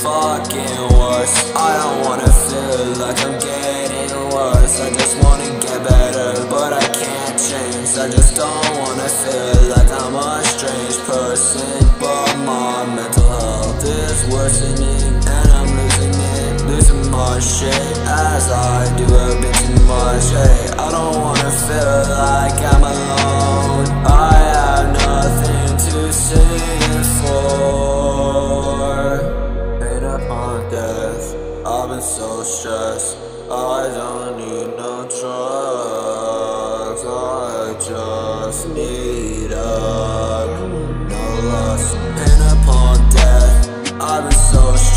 fucking worse. I don't wanna feel like I'm getting worse. I just wanna get better, but I can't change. I just don't wanna feel like I'm a strange person, but my mental health is worsening, and I'm losing my shit as I do a bit too much. Hey, I don't wanna feel like I'm alone. I have nothing to sing for. Pain upon death, I've been so stressed. I don't need no drugs, I just need no lust. Pain upon death, I've been so stressed.